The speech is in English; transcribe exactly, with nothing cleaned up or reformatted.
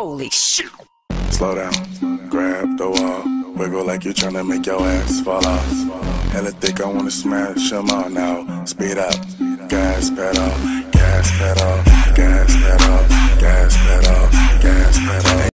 Holy shit. Slow down, grab the wall, wiggle like you're tryna make your ass fall off. Hella thick, I wanna smash them all now. Speed up, gas pedal, gas pedal, gas pedal, gas pedal, gas pedal.